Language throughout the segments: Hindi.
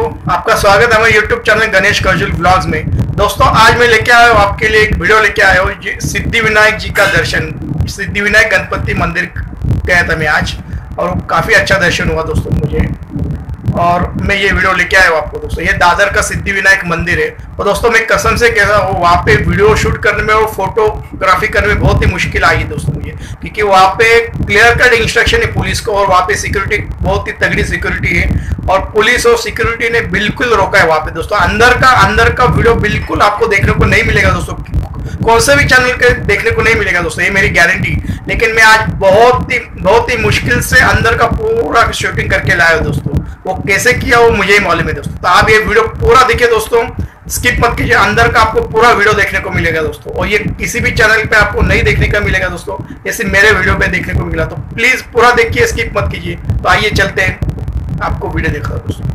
आपका स्वागत है हमारे YouTube channel Ganesh Kaushal vlogs में। दोस्तों, आज मैं लेके आया हूँ आपके लिए एक वीडियो लेके आया हूँ सिद्धिविनायक जी का दर्शन। सिद्धिविनायक गणपति मंदिर गया था मैं आज, और काफ़ी अच्छा दर्शन हुआ दोस्तों मुझे, और मैं ये वीडियो लेके आया हूँ आपको। दोस्तों, ये दादर का सिद्धिविनायक मंदिर है, और दोस्तों मैं कसम से कह रहा हूँ, वहाँ पे वीडियो शूट करने में और फोटोग्राफी करने में बहुत ही मुश्किल आई दोस्तों मुझे, क्योंकि वहाँ पे क्लियर कट इंस्ट्रक्शन है पुलिस को, और वहाँ पे सिक्योरिटी बहुत ही तगड़ी सिक्योरिटी है, और पुलिस और सिक्योरिटी ने बिल्कुल रोका है वहाँ पे। दोस्तों, अंदर का वीडियो बिल्कुल आपको देखने को नहीं मिलेगा दोस्तों, कौन से भी चैनल के देखने को नहीं मिलेगा दोस्तों, ये मेरी गारंटी। लेकिन मैं आज बहुत ही मुश्किल से अंदर का पूरा शूटिंग करके लाया दोस्तों। वो कैसे किया वो मुझे ही मालूम है दोस्तों। तो आप ये वीडियो पूरा देखिए दोस्तों, स्किप मत कीजिए। अंदर का आपको पूरा वीडियो देखने को मिलेगा दोस्तों, और ये किसी भी चैनल पे आपको नहीं देखने का मिलेगा दोस्तों, ये सिर्फ मेरे वीडियो पे देखने को मिला। तो प्लीज पूरा देखिए, स्किप मत कीजिए। तो आइए चलते हैं, आपको वीडियो देखा दोस्तों।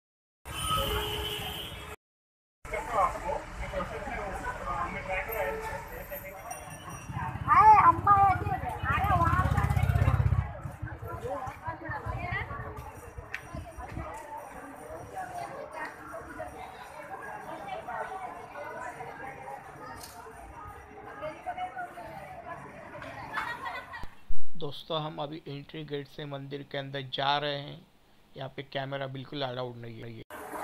दोस्तों, हम अभी एंट्री गेट से मंदिर के अंदर जा रहे हैं। यहाँ पे कैमरा बिल्कुल अलाउड नहीं है।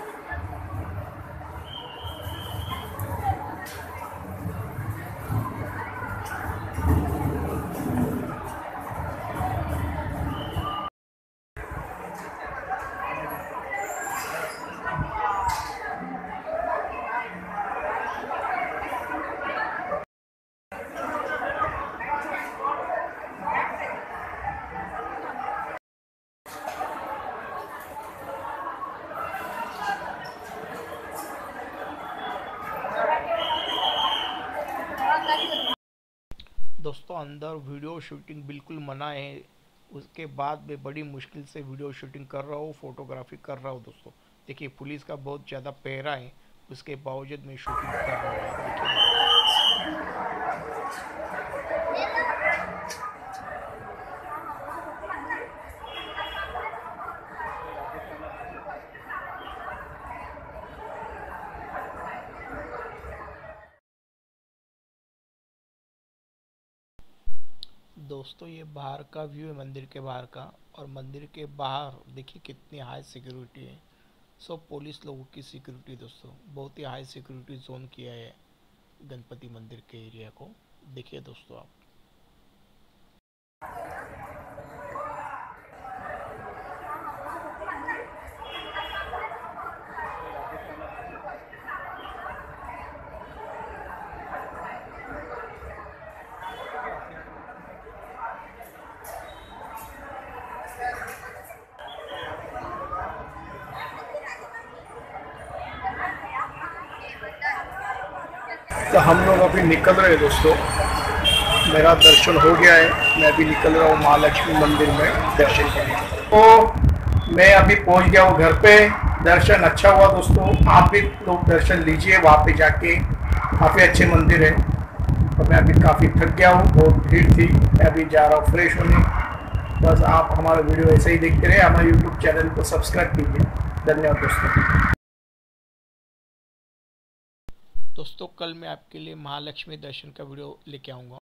दोस्तों, अंदर वीडियो शूटिंग बिल्कुल मना है। उसके बाद मैं बड़ी मुश्किल से वीडियो शूटिंग कर रहा हूँ, फोटोग्राफी कर रहा हूँ दोस्तों। देखिए, पुलिस का बहुत ज़्यादा पहरा है, उसके बावजूद मैं शूटिंग कर रहा हूँ। देखिए दोस्तों, ये बाहर का व्यू है मंदिर के बाहर का, और मंदिर के बाहर देखिए कितनी हाई सिक्योरिटी है। सब पुलिस लोगों की सिक्योरिटी दोस्तों, बहुत ही हाई सिक्योरिटी जोन किया है गणपति मंदिर के एरिया को। देखिए दोस्तों आप। तो हम लोग अभी निकल रहे हैं दोस्तों, मेरा दर्शन हो गया है, मैं अभी निकल रहा हूँ महालक्ष्मी मंदिर में दर्शन करने। तो मैं अभी पहुँच गया हूँ घर पे। दर्शन अच्छा हुआ दोस्तों, आप भी लोग दर्शन लीजिए, वहाँ पे जाके काफ़ी अच्छे मंदिर है। तो मैं अभी काफ़ी थक गया हूँ, बहुत भीड़ थी, मैं अभी जा रहा हूँ फ्रेश होने। बस आप हमारा वीडियो ऐसे ही देखते रहे, हमारे यूट्यूब चैनल को सब्सक्राइब कीजिए। धन्यवाद दोस्तों। दोस्तों, कल मैं आपके लिए महालक्ष्मी दर्शन का वीडियो लेके आऊँगा।